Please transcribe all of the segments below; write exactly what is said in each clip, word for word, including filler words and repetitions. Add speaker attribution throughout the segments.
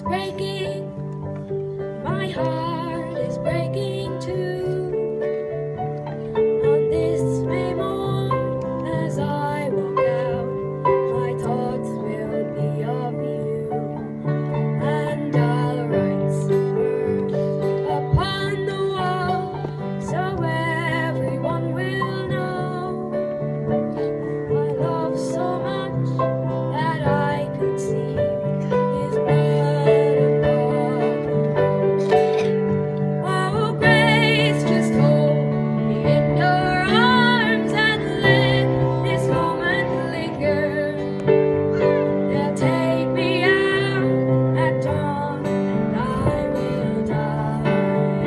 Speaker 1: breaking, my heart is breaking too. On this May morn, as I walk out, my thoughts will be of you, and I'll write some words upon the wall, so everyone will know my love so much that I could see his blood upon the wall. Oh, Grace, just hold me in your arms and let this moment linger. They'll take me out at dawn and I will die.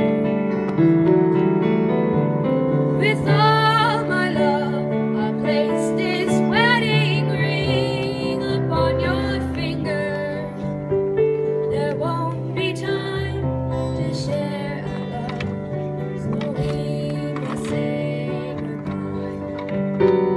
Speaker 1: With all my love, I'll place this wedding ring upon your finger. There won't be time to share our love, so we must say goodbye.